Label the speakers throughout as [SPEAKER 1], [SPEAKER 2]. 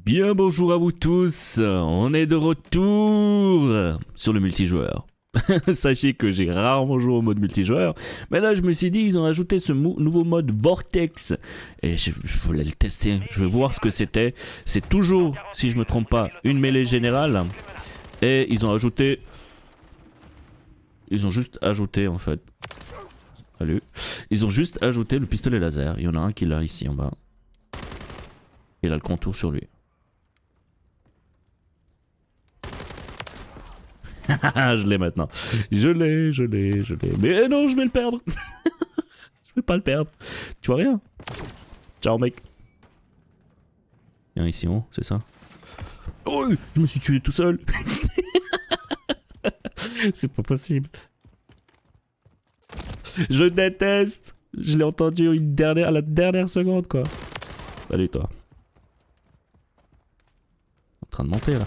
[SPEAKER 1] Bien bonjour à vous tous, on est de retour sur le multijoueur. Sachez que j'ai rarement joué au mode multijoueur, mais là je me suis dit ils ont ajouté ce nouveau mode Vortex et je voulais le tester, je vais voir ce que c'était. C'est toujours, si je me trompe pas, une mêlée générale et ils ont juste ajouté en fait. Salut. Ils ont juste ajouté le pistolet laser, il y en a un qui l'a ici en bas. Il a le contour sur lui. Je l'ai maintenant. Je l'ai. Mais non, je vais le perdre. Je vais pas le perdre. Tu vois rien. Ciao mec. Viens ici, bon, c'est ça. Oh, je me suis tué tout seul. C'est pas possible. Je déteste. Je l'ai entendu à la dernière seconde quoi. Salut toi. En train de monter là.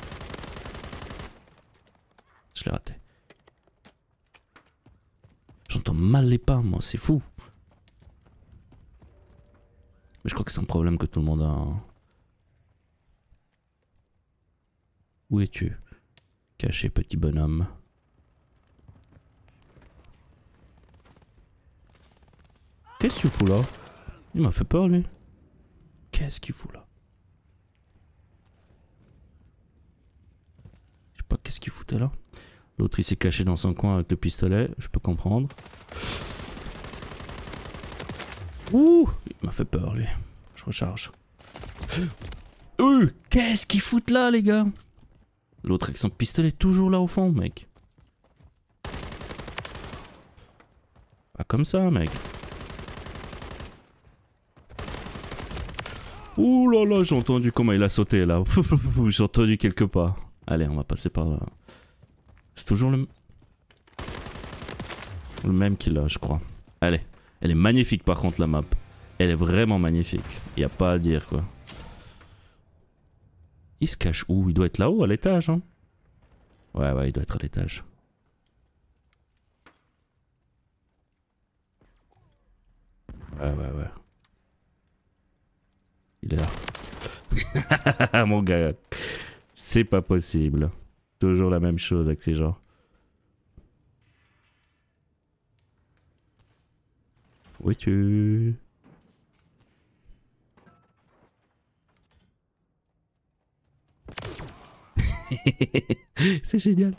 [SPEAKER 1] Je l'ai raté. J'entends mal les pas, moi, c'est fou. Mais je crois que c'est un problème que tout le monde a. Hein. Où es-tu? Caché, petit bonhomme. Qu'est-ce que tu fous là? Il m'a fait peur, lui. Qu'est-ce qu'il fout là? Je sais pas qu'est-ce qu'il foutait là. L'autre il s'est caché dans son coin avec le pistolet, je peux comprendre. Ouh, il m'a fait peur lui. Je recharge. Qu'est-ce qu'ils foutent là les gars? L'autre avec son pistolet toujours là au fond mec. Pas comme ça mec. Ouh là là, j'ai entendu comment il a sauté là. J'ai entendu quelque part. Allez, on va passer par là. C'est toujours le même qu'il a, je crois. Allez, elle est magnifique par contre la map. Elle est vraiment magnifique. Y a pas à dire quoi. Il se cache où? Il doit être là-haut à l'étage, hein? Ouais, il doit être à l'étage. Ouais. Il est là. Mon gars. C'est pas possible. Toujours la même chose avec ces gens. Où es-tu? C'est génial.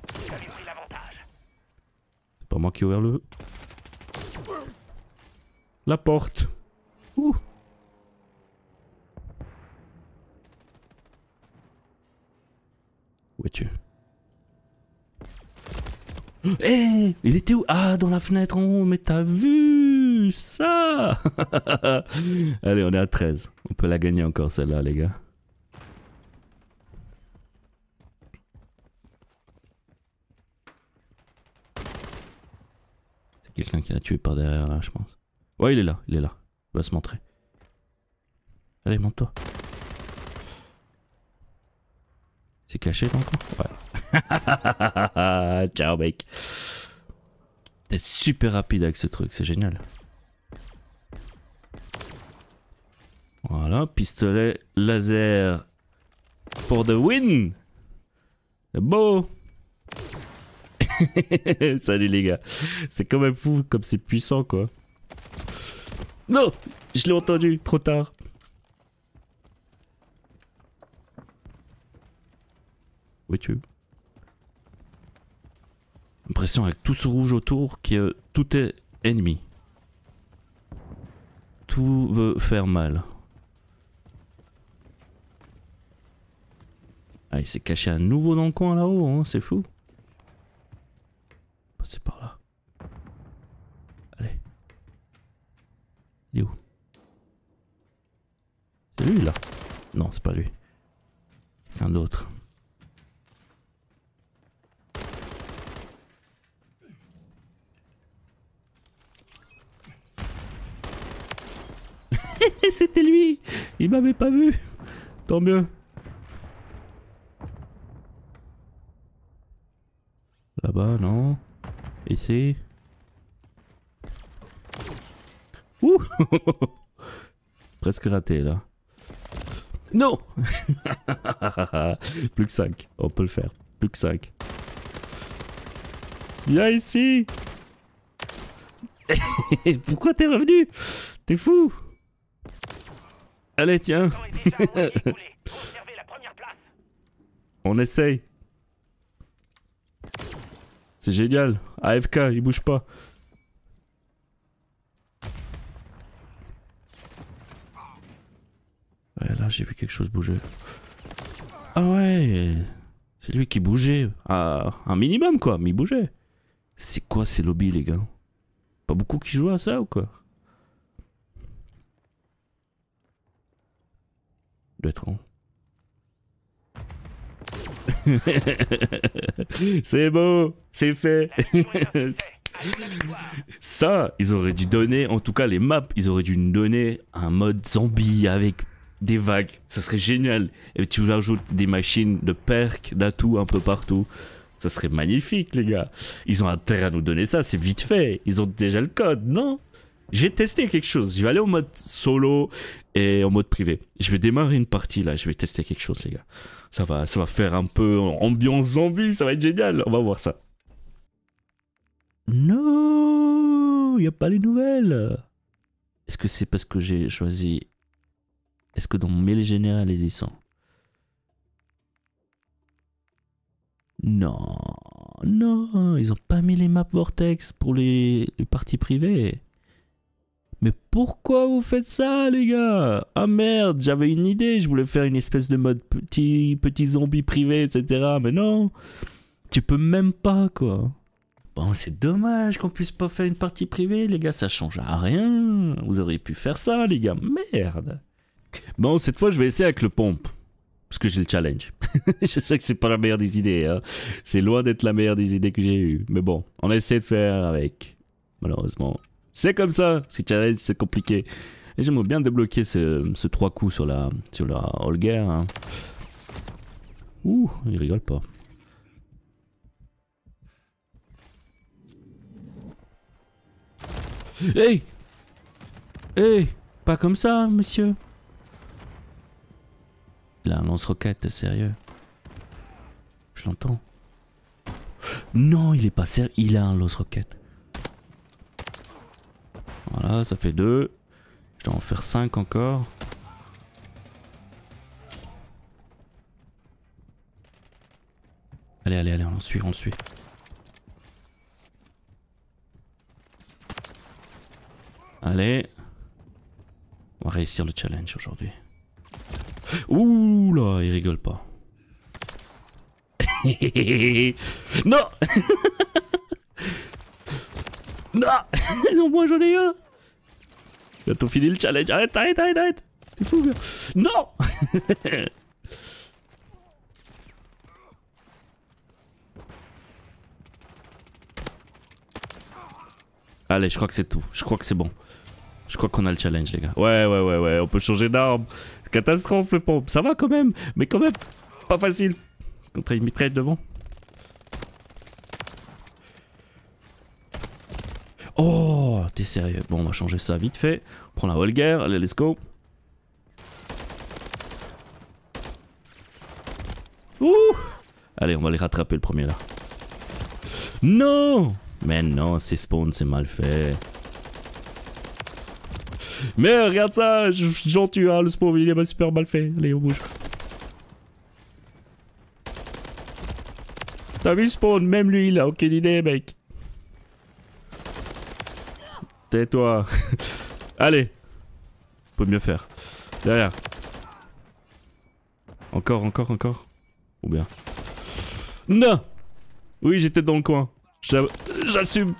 [SPEAKER 1] C'est pas moi qui ai ouvert la porte. Ouh. Où es-tu? Eh, il était où? Ah, dans la fenêtre en haut, mais t'as vu ça? Allez, on est à 13. On peut la gagner encore celle-là, les gars. C'est quelqu'un qui l'a tué par derrière, là, je pense. Ouais, il est là. Il va se montrer. Allez, monte-toi. C'est caché là encore? Ouais. Ciao mec. T'es super rapide avec ce truc, c'est génial. Voilà, pistolet laser pour the win. C'est beau. Salut les gars. C'est quand même fou comme c'est puissant quoi. Non, je l'ai entendu, trop tard. Où es-tu? L'impression avec tout ce rouge autour que tout est ennemi. Tout veut faire mal. Ah, il s'est caché à nouveau dans le coin là-haut, hein, c'est fou. Passer par là. Allez. Il est où? C'est lui là? Non, c'est pas lui. Quelqu'un d'autre. C'était lui. Il m'avait pas vu. Tant mieux. Là-bas, non. Ici. Ouh. Presque raté là. Non. Plus que 5. On peut le faire. Plus que 5. Viens ici. Pourquoi t'es revenu? T'es fou. Allez, tiens. On essaye. C'est génial. AFK, il bouge pas. Ouais, là, j'ai vu quelque chose bouger. Ah ouais. C'est lui qui bougeait. Ah, un minimum, quoi. Mais il bougeait. C'est quoi ces lobbies, les gars? Pas beaucoup qui jouent à ça ou quoi? Doit être rond. C'est beau, c'est fait. Ça, ils auraient dû donner, en tout cas les maps, ils auraient dû nous donner un mode zombie avec des vagues. Ça serait génial. Et tu rajoutes des machines de perks, d'atouts un peu partout. Ça serait magnifique, les gars. Ils ont intérêt à nous donner ça, c'est vite fait. Ils ont déjà le code, non? Je vais tester quelque chose. Je vais aller en mode solo et en mode privé. Je vais démarrer une partie là. Je vais tester quelque chose, les gars. Ça va faire un peu ambiance zombie. Ça va être génial. On va voir ça. Non, il n'y a pas les nouvelles. Est-ce que c'est parce que j'ai choisi... Est-ce que dans mon mail général, ils y sont? Non, non, ils ont pas mis les maps Vortex pour les parties privées. Mais pourquoi vous faites ça, les gars? Ah merde, j'avais une idée, je voulais faire une espèce de mode petit zombie privé, etc. Mais non, tu peux même pas, quoi. Bon, c'est dommage qu'on puisse pas faire une partie privée, les gars, ça change à rien. Vous auriez pu faire ça, les gars, merde. Bon, cette fois, je vais essayer avec le pompe. Parce que j'ai le challenge. Je sais que c'est pas la meilleure des idées, hein. C'est loin d'être la meilleure des idées que j'ai eues. Mais bon, on essaie de faire avec. Malheureusement. C'est comme ça, ces challenges, c'est compliqué. Et j'aimerais bien débloquer ce 3 coups sur la Holger. Hein. Ouh, il rigole pas. Hey! Hey! Pas comme ça, monsieur. Il a un lance-roquette, sérieux. Je l'entends. Non, il est pas sérieux, il a un lance-roquette. Voilà, ça fait 2. Je dois en faire 5 encore. Allez, allez, allez, on le suit, on le suit. Allez. On va réussir le challenge aujourd'hui. Ouh là, il rigole pas. Non. Non. Non, moi j'en ai un. Bientôt fini le challenge. Arrête, arrête, arrête, arrête. T'es fou, gars. Non. Allez, je crois que c'est tout. Je crois que c'est bon. Je crois qu'on a le challenge, les gars. Ouais, ouais, ouais, ouais. On peut changer d'arme. Catastrophe, le pompe. Ça va quand même. Mais quand même, pas facile. Contre une mitraille devant. Oh, t'es sérieux? Bon, on va changer ça vite fait. On prend la Holger. Allez, let's go. Ouh. Allez, on va les rattraper le premier là. Non. Mais non, c'est spawn, c'est mal fait. Mais regarde ça, gentil, hein, le spawn, il est super mal fait. Allez, on bouge. T'as vu spawn, même lui, il a aucune idée, mec. Tais-toi. Allez. On peut mieux faire. Derrière. Encore, encore, encore. Ou bien. Non. Oui, j'étais dans le coin. J'assume.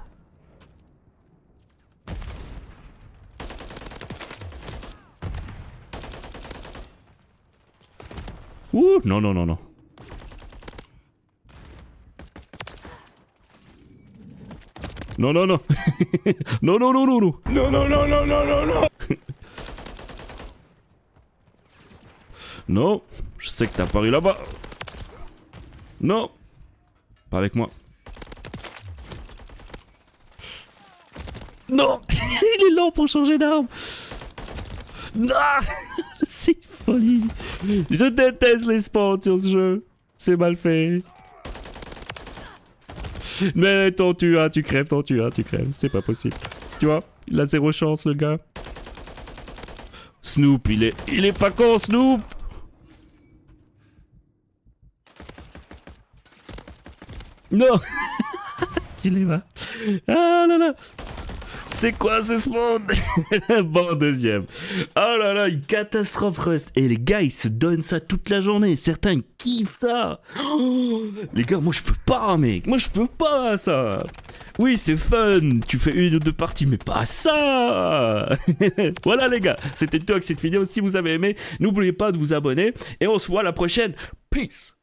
[SPEAKER 1] Ouh, non, non, non, non. Non, non, non. Non, non, non, non, non. Non, non, non, non, non, non, non. Non, je sais que t'as apparu là-bas. Non. Pas avec moi. Non. Il est lent pour changer d'arme. Non. C'est une folie. Je déteste les spawns sur ce jeu. C'est mal fait. Mais t'en tues un, tu crèves, t'en tues un, tu crèves. C'est pas possible. Tu vois, il a zéro chance, le gars. Snoop, il est pas con, Snoop. Non. Il est là. Ah là là. C'est quoi ce spawn? Bon, deuxième. Oh là là, une catastrophe Rust. Et les gars, ils se donnent ça toute la journée. Certains, ils kiffent ça. Oh, les gars, moi, je peux pas, mec. Moi, je peux pas, ça. Oui, c'est fun. Tu fais 1 ou 2 parties, mais pas ça. Voilà, les gars. C'était tout avec cette vidéo. Si vous avez aimé, n'oubliez pas de vous abonner. Et on se voit à la prochaine. Peace.